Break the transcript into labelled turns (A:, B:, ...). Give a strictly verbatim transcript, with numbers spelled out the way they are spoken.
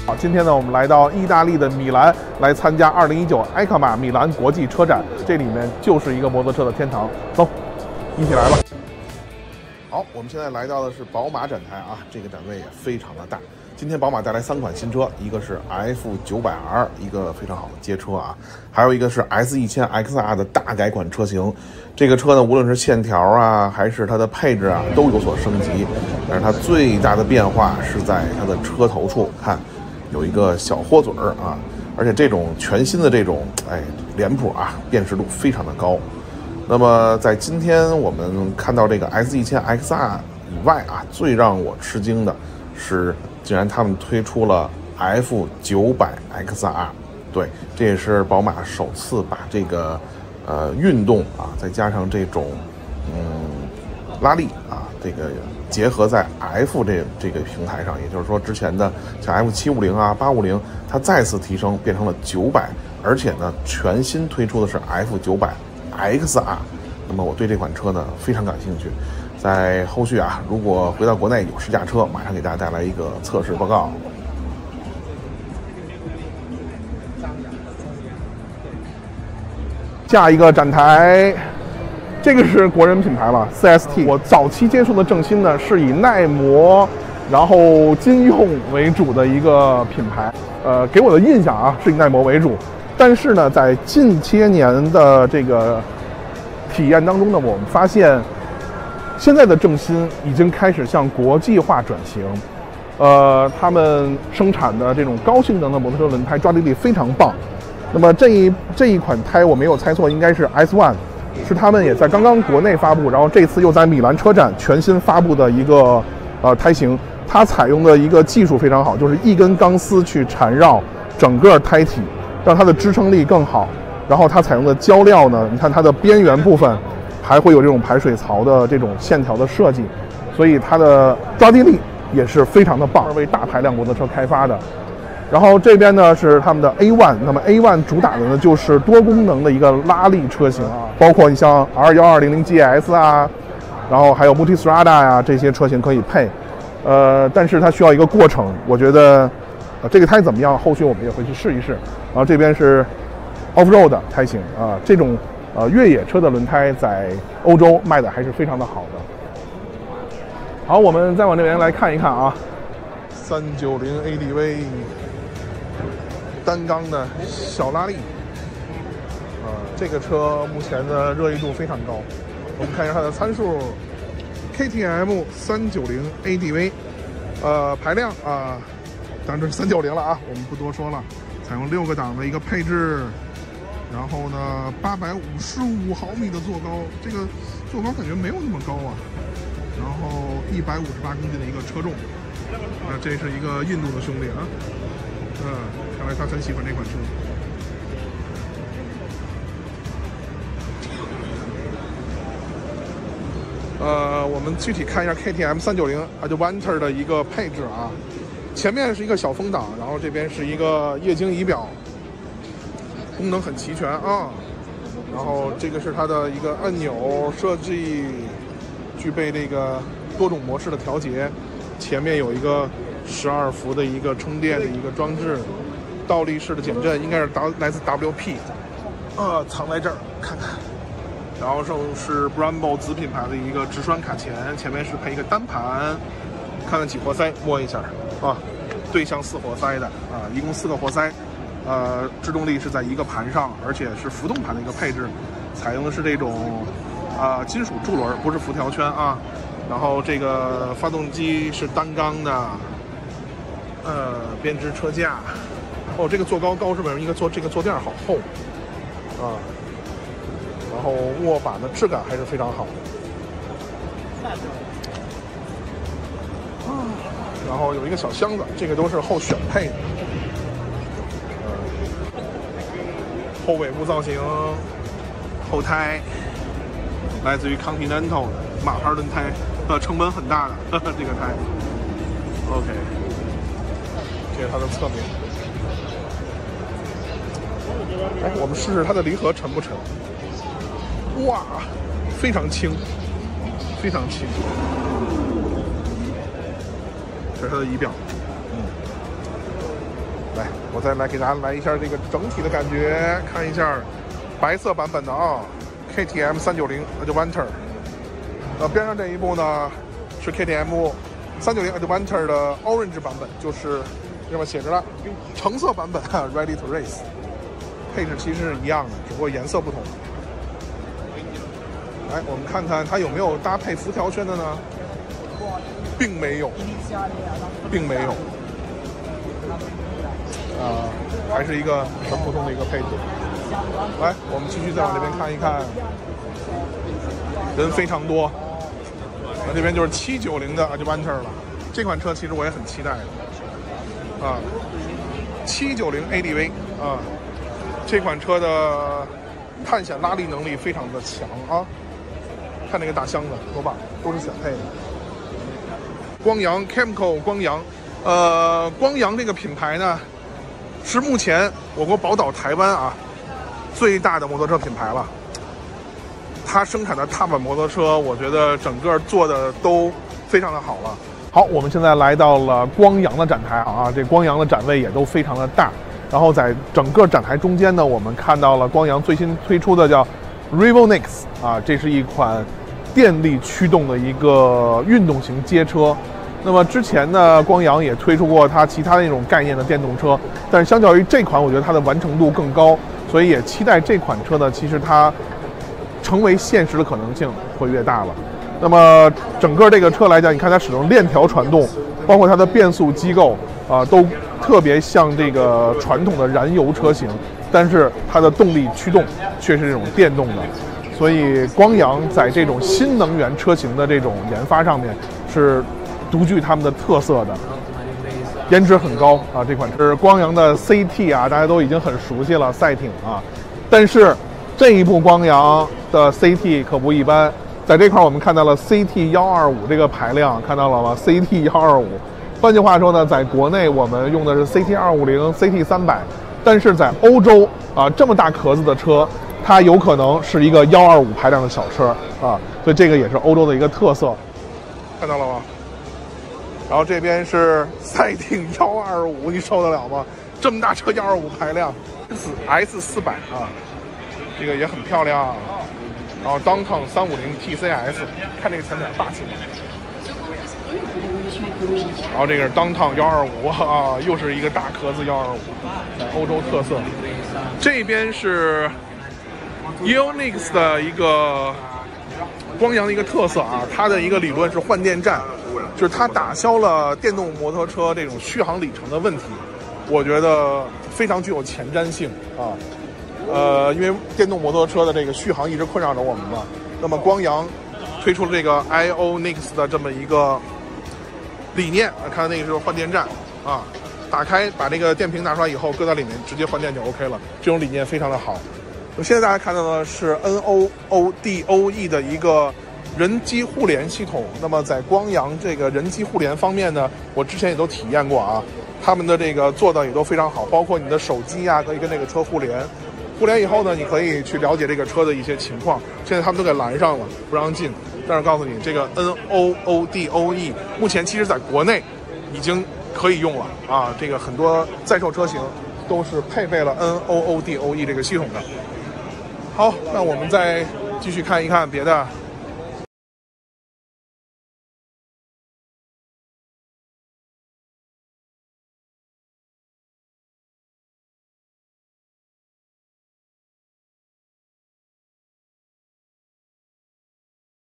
A: 好，今天呢，我们来到意大利的米兰，来参加二零一九埃卡马米兰国际车展。这里面就是一个摩托车的天堂，走，一起来吧。好，我们现在来到的是宝马展台啊，这个展位也非常的大。今天宝马带来三款新车，一个是 F 九百 R， 一个非常好的街车啊，还有一个是 S 一千 X R 的大改款车型。这个车呢，无论是线条啊，还是它的配置啊，都有所升级。但是它最大的变化是在它的车头处，看有一个小豁嘴儿啊，而且这种全新的这种哎脸谱啊，辨识度非常的高。那么在今天我们看到这个 S 一千 X R 以外啊，最让我吃惊的是，竟然他们推出了 F 九百 X R， 对，这也是宝马首次把这个呃运动啊，再加上这种嗯拉力啊，这个结合在 F 这这个平台上，也就是说之前的像 F 七五零啊、八五零，它再次提升变成了九百，而且呢全新推出的是 F 九百 X R。那么我对这款车呢非常感兴趣，在后续啊，如果回到国内有试驾车，马上给大家带来一个测试报告。下一个展台，这个是国人品牌了 ，C S T。我早期接触的正新呢，是以耐磨，然后金用为主的一个品牌。呃，给我的印象啊，是以耐磨为主。但是呢，在近些年的这个体验当中呢，我们发现现在的正新已经开始向国际化转型。呃，他们生产的这种高性能的摩托车轮胎抓地力非常棒。那么这一这一款胎我没有猜错，应该是 S 一， 是他们也在刚刚国内发布，然后这次又在米兰车展全新发布的一个呃胎型。它采用的一个技术非常好，就是一根钢丝去缠绕整个胎体，让它的支撑力更好。然后它采用的胶料呢，你看它的边缘部分还会有这种排水槽的这种线条的设计，所以它的抓地力也是非常的棒，为大排量摩托车开发的。然后这边呢是他们的 A 一， 那么 A 一 主打的呢就是多功能的一个拉力车型啊，包括你像 R 一二零零 G S 啊，然后还有 Multistrada 呀、啊、这些车型可以配，呃，但是它需要一个过程，我觉得呃这个胎怎么样，后续我们也会去试一试。然后这边是 Off-road 胎型啊、呃，这种呃越野车的轮胎在欧洲卖的还是非常的好的。好，我们再往这边来看一看啊，三九零 A D V。单缸的小拉力，呃，这个车目前的热议度非常高。我们看一下它的参数 ，K T M 三九零 A D V， 呃，排量啊，当然这是三九零了啊，我们不多说了。采用六个档的一个配置，然后呢，八百五十五毫米的座高，这个座高感觉没有那么高啊。然后一百五十八公斤的一个车重，啊、呃，这是一个印度的兄弟啊。嗯，看来他很喜欢这款车。呃，我们具体看一下 K T M 三九零 Adventure 的一个配置啊。前面是一个小风挡，然后这边是一个液晶仪表，功能很齐全啊。然后这个是它的一个按钮设计，具备这个多种模式的调节。前面有一个十二伏的一个充电的一个装置，倒立式的减震应该是来自 W P， 呃，藏在这儿看看。然后是 Brembo 子品牌的一个直栓卡钳，前面是配一个单盘，看看几活塞，摸一下啊，对向四活塞的啊，一共四个活塞，呃，制动力是在一个盘上，而且是浮动盘的一个配置，采用的是这种啊金属柱轮，不是辐条圈啊。然后这个发动机是单缸的，呃，编织车架。哦，这个坐高高是不是？应该坐这个坐垫好厚啊。然后握把的质感还是非常好的。啊，然后有一个小箱子，这个都是后选配的。呃，后尾部造型，后胎来自于 Continental 的马牌轮胎。呃，成本很大的呵呵这个胎 ，OK， 这是它的侧面。哎，我们试试它的离合沉不沉？哇，非常轻，非常轻。这是它的仪表，嗯， 来，我再来给大家来一下这个整体的感觉，看一下白色版本的啊 ，K T M 三九零 Adventure。呃，边上这一部呢是 K T M 三九零 Adventure 的 Orange 版本，就是上面写着了橙色版本 Ready to Race。配置其实是一样的，只不过颜色不同。来，我们看看它有没有搭配辐条圈的呢？并没有，并没有。啊、呃，还是一个很普通的一个配置。来，我们继续再往这边看一看，人非常多。那这边就是七九零的 Adventure 了，这款车其实我也很期待的。啊，七九零 A D V 啊，这款车的探险拉力能力非常的强啊！看那个大箱子多棒，都是选配的。光阳 Camco 光阳，呃，光阳这个品牌呢，是目前我国宝岛台湾啊最大的摩托车品牌了。它生产的踏板摩托车，我觉得整个做的都非常的好了。好，我们现在来到了光阳的展台啊，这光阳的展位也都非常的大。然后在整个展台中间呢，我们看到了光阳最新推出的叫 Revolution 啊，这是一款电力驱动的一个运动型街车。那么之前呢，光阳也推出过它其他的那种概念的电动车，但是相较于这款，我觉得它的完成度更高，所以也期待这款车呢，其实它成为现实的可能性会越大了。那么整个这个车来讲，你看它使用链条传动，包括它的变速机构啊、呃，都特别像这个传统的燃油车型，但是它的动力驱动却是这种电动的。所以光阳在这种新能源车型的这种研发上面是独具他们的特色的，颜值很高啊！这款是光阳的 C T 啊，大家都已经很熟悉了，赛艇啊。但是这一部光阳的 C T 可不一般，在这块我们看到了 C T 一二五这个排量，看到了吗 ？C T 一二五，换句话说呢，在国内我们用的是 C T 二五零、C T 三百，但是在欧洲啊，这么大壳子的车，它有可能是一个一二五排量的小车啊，所以这个也是欧洲的一个特色，看到了吗？然后这边是赛艇一二五，你受得了吗？这么大车一二五排量 ，S 四百啊，这个也很漂亮。然后 Downtown 三五零 T C S， 看这个前脸霸气吗？然后这个是 Downtown 一二五啊，又是一个大壳子一二五，欧洲特色。这边是 E O N I X 的一个光阳的一个特色啊，它的一个理论是换电站，就是它打消了电动摩托车这种续航里程的问题，我觉得非常具有前瞻性啊。呃，因为电动摩托车的这个续航一直困扰着我们嘛，那么光阳推出了这个 I O N I X 的这么一个理念，看那个是换电站啊，打开把这个电瓶拿出来以后，搁到里面直接换电就 OK 了，这种理念非常的好。现在大家看到的是 N O O D O E 的一个人机互联系统。那么在光阳这个人机互联方面呢，我之前也都体验过啊，他们的这个做的也都非常好，包括你的手机啊可以跟这个车互联。互联以后呢，你可以去了解这个车的一些情况。现在他们都给拦上了，不让进。但是告诉你，这个 N O O D O E 目前其实在国内已经可以用了啊。这个很多在售车型都是配备了 N O O D O E 这个系统的。好，那我们再继续看一看别的